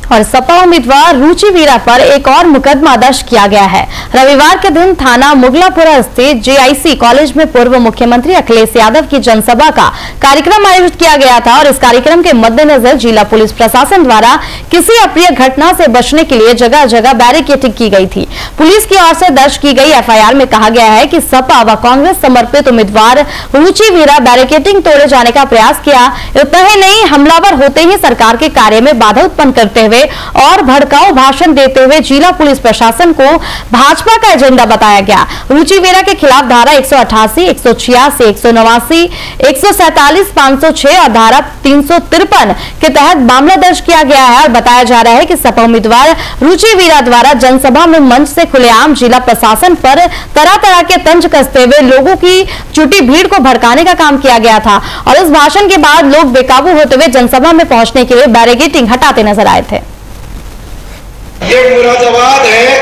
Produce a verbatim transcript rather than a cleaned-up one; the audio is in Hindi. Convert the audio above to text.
और सपा उम्मीदवार रुचि वीरा पर एक और मुकदमा दर्ज किया गया है। रविवार के दिन थाना मुगलापुरा स्थित जेआईसी कॉलेज में पूर्व मुख्यमंत्री अखिलेश यादव की जनसभा का कार्यक्रम आयोजित किया गया था और इस कार्यक्रम के मद्देनजर जिला पुलिस प्रशासन द्वारा किसी अप्रिय घटना से बचने के लिए जगह जगह बैरिकेडिंग की गई थी। पुलिस की ओर से दर्ज की गई एफआईआर में कहा गया है कि सपा व कांग्रेस समर्पित उम्मीदवार रुचि वीरा बैरिकेडिंग तोड़े जाने का प्रयास किया। इतना ही नहीं, हमलावर होते ही सरकार के कार्य में बाधा उत्पन्न करते हुए और भड़काऊ भाषण देते हुए जिला पुलिस प्रशासन को भाजपा का एजेंडा बताया गया। रुचि वीरा के खिलाफ धारा एक सौ अठासी, एक सौ छियासी, एक सौ नवासी, एक सौ सैतालीस, पांच सौ छह और धारा तीन सौ तिरपन के तहत मामला दर्ज किया गया है और बताया जा रहा है कि सपा उम्मीदवार रुचि वीरा द्वारा जनसभा में मंच से खुलेआम जिला प्रशासन पर तरह तरह के तंज कसते हुए लोगों की जुटी भीड़ को भड़काने का काम किया गया था और इस भाषण के बाद लोग बेकाबू होते हुए जनसभा में पहुंचने के लिए बैरिकेडिंग हटाते नजर आए थे। ये मुरादाबाद है